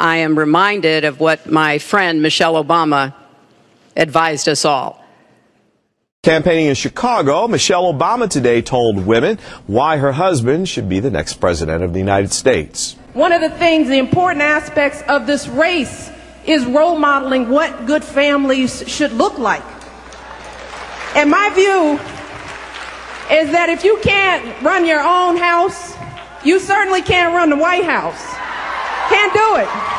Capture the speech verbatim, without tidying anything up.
I am reminded of what my friend Michelle Obama advised us all. Campaigning in Chicago, Michelle Obama today told women why her husband should be the next president of the United States. One of the things, the important aspects of this race is role modeling what good families should look like. And my view is that if you can't run your own house, you certainly can't run the White House. Can't do it.